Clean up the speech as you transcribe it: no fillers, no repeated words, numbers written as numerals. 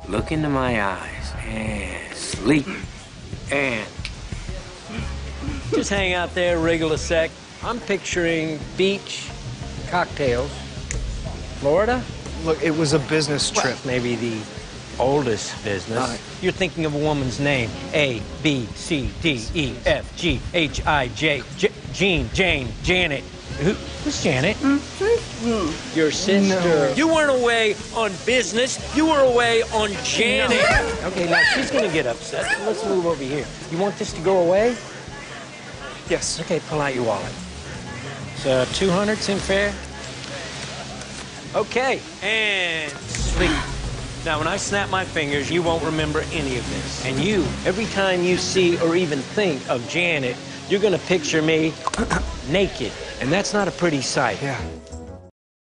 look into my eyes and sleep. And just hang out there, wriggle a sec. I'm picturing beach, cocktails, Florida. Look, it was a business trip. Well, maybe the oldest business. You're thinking of a woman's name. A, B, C, D, E, F, G, H, I, J, Jean, Jane, Janet. Who's Janet? Your sister. No. You weren't away on business. You were away on Janet. No. Okay, now she's gonna get upset. So let's move over here. You want this to go away? Yes. Okay, pull out your wallet. So 200 seem fair? Okay, and sleep. Now, when I snap my fingers, you won't remember any of this. And you, every time you see or even think of Janet, you're gonna picture me naked. And that's not a pretty sight. Yeah.